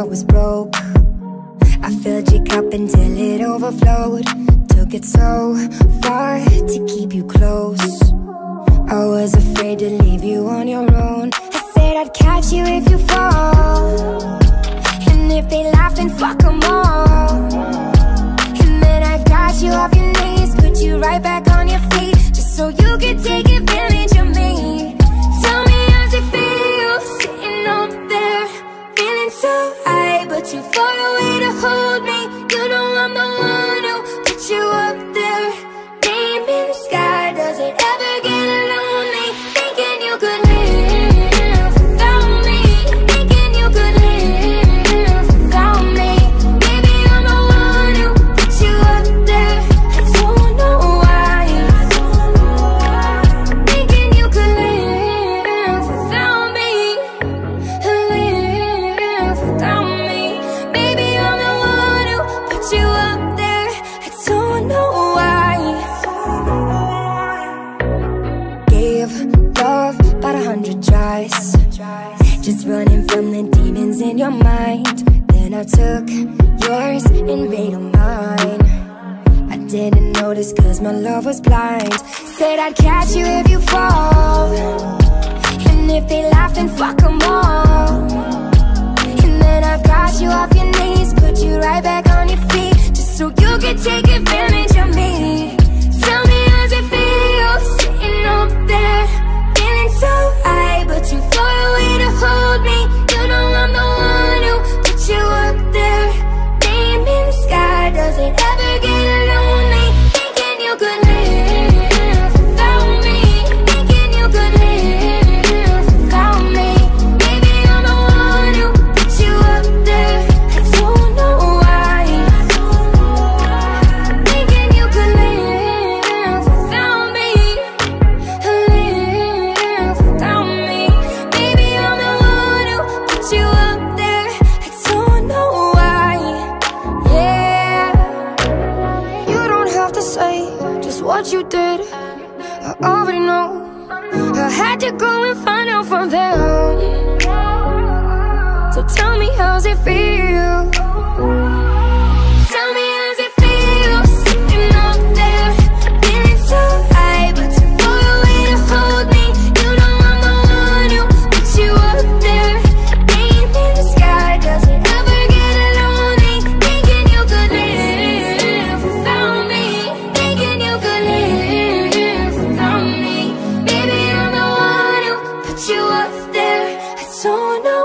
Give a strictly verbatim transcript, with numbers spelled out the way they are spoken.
heart was broke. I filled your cup until it overflowed. Took it so far to keep you close. I was afraid to leave you on your own. I said I'd catch you if you fall, and if they laugh then fuck them all. And then I got you off your knees, put you right back on your feet, just so you could take advantage of me. Tell me how's it feel, sitting up there, feeling so high, but too far away to hold me. You know I'm the one who put you up there, name in the sky. Does it ever get lonely, thinking you could live without me, thinking you could live without me? Baby, I'm the one who put you up there. I don't know why, thinking you could live without me, live without me. Baby, I'm the one who put you up there. I don't know why. Gave love about a hundred tries, just running from the demons in your mind. Then I took yours and made them mine. I didn't notice cause my love was blind. Said I'd catch you if you fall, and if they laugh then fuck them all. And then I got you off your knees, put you right back on your feet, just so you could take advantage of me. Tell me how's it feel, sitting up there, feeling so high, but too far away to hold me. You know I'm the one who put you up there, name in the sky. Does it ever get lonely, thinking you could live without me, thinking you could live without me? Baby, I'm the one who put you up there. I don't know why, thinking you could live without me, live without me. Baby, I'm the one who put you up there. I don't know why. Yeah, you don't have to say just what you did, I already know. I had to go and find out from them. So tell me how's it feel, tell me how's it feel, sitting up there, feeling so high, but too far away to hold me. You know I'm the one who put you up there, name in the sky. Does it ever get lonely, thinking you could live without me, thinking you could live without me? Baby, I'm the one who put you up there. I don't know